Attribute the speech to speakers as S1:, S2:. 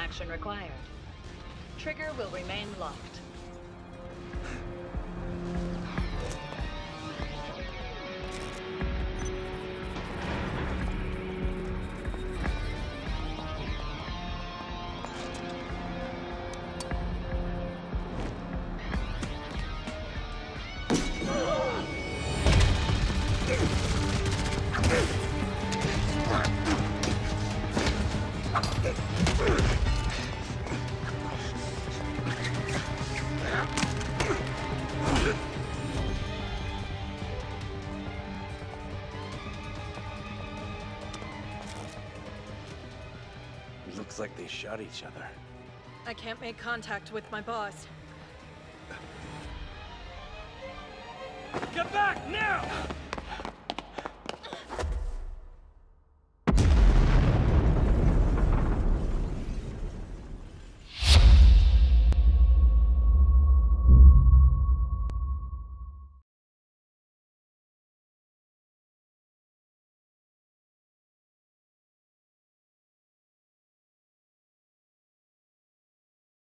S1: action required. Trigger will remain locked.
S2: Looks like they shot each other.
S3: I can't make contact with my boss.
S2: Get back now!